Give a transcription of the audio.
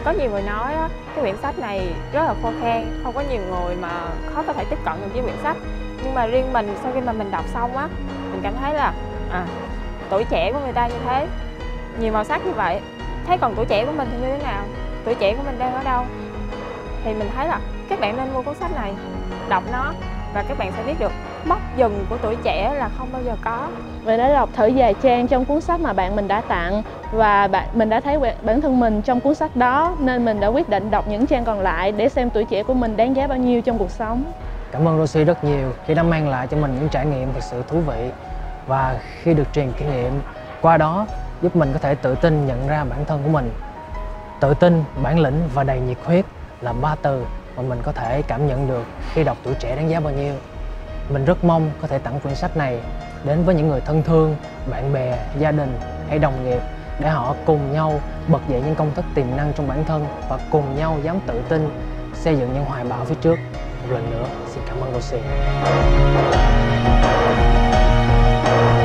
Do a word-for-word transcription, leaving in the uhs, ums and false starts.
có nhiều người nói á, cái quyển sách này rất là khô khan, không có nhiều người mà khó có thể tiếp cận được với quyển sách. Nhưng mà riêng mình, sau khi mà mình đọc xong á, mình cảm thấy là à, tuổi trẻ của người ta như thế, nhiều màu sắc như vậy. Thế còn tuổi trẻ của mình thì như thế nào? Tuổi trẻ của mình đang ở đâu? Thì mình thấy là các bạn nên mua cuốn sách này, đọc nó và các bạn sẽ biết được mốc dừng của tuổi trẻ là không bao giờ có. Mình đã đọc thử vài trang trong cuốn sách mà bạn mình đã tặng và bạn mình đã thấy bản thân mình trong cuốn sách đó, nên mình đã quyết định đọc những trang còn lại để xem tuổi trẻ của mình đáng giá bao nhiêu trong cuộc sống. Cảm ơn Rosie rất nhiều khi đã mang lại cho mình những trải nghiệm thật sự thú vị, và khi được truyền kinh nghiệm qua đó giúp mình có thể tự tin nhận ra bản thân của mình. Tự tin, bản lĩnh và đầy nhiệt huyết là ba từ mà mình có thể cảm nhận được khi đọc Tuổi Trẻ Đáng Giá Bao Nhiêu. Mình rất mong có thể tặng quyển sách này đến với những người thân thương, bạn bè, gia đình hay đồng nghiệp để họ cùng nhau bật dậy những công thức tiềm năng trong bản thân và cùng nhau dám tự tin xây dựng những hoài bão phía trước. Một lần nữa, xin cảm ơn Rosie.